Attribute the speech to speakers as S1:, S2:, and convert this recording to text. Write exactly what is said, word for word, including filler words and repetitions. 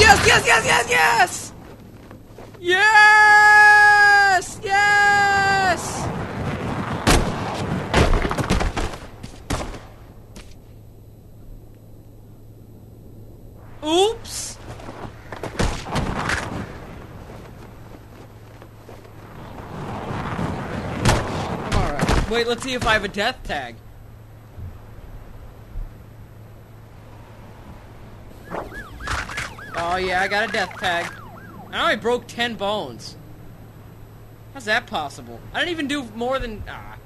S1: yes, yes, yes, yes, yes! Yes! Yes! Oops! I'm alright. Wait, let's see if I have a death tag. Oh yeah, I got a death tag. I only broke ten bones. How's that possible? I didn't even do more than... Ah.